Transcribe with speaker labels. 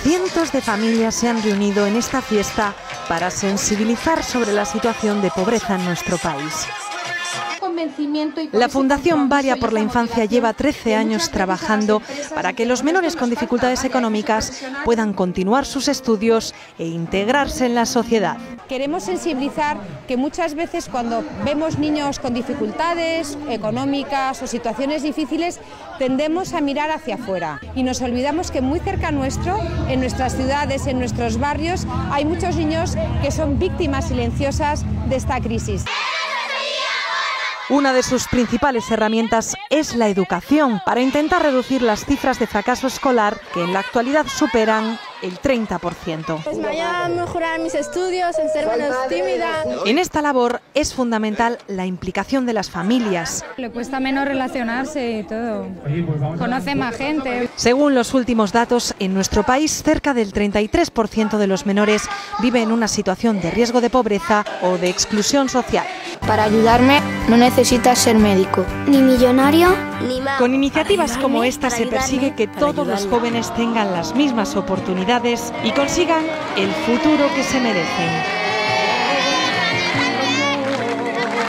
Speaker 1: Cientos de familias se han reunido en esta fiesta para sensibilizar sobre la situación de pobreza en nuestro país. La Fundación Varia por la Infancia lleva 13 años trabajando para que los menores con dificultades económicas puedan continuar sus estudios e integrarse en la sociedad.
Speaker 2: Queremos sensibilizar que muchas veces cuando vemos niños con dificultades económicas o situaciones difíciles tendemos a mirar hacia afuera y nos olvidamos que muy cerca nuestro, en nuestras ciudades, en nuestros barrios, hay muchos niños que son víctimas silenciosas de esta crisis.
Speaker 1: Una de sus principales herramientas es la educación, para intentar reducir las cifras de fracaso escolar que en la actualidad superan el 30%.
Speaker 3: Pues me ayuda a mejorar mis estudios, en ser menos tímida.
Speaker 1: En esta labor es fundamental la implicación de las familias.
Speaker 4: Le cuesta menos relacionarse y todo. Conoce más gente.
Speaker 1: Según los últimos datos, en nuestro país cerca del 33% de los menores vive en una situación de riesgo de pobreza o de exclusión social.
Speaker 5: Para ayudarme no necesitas ser médico,
Speaker 6: ni millonario, ni mago.
Speaker 1: Con iniciativas como esta se persigue que todos los jóvenes tengan las mismas oportunidades y consigan el futuro que se merecen.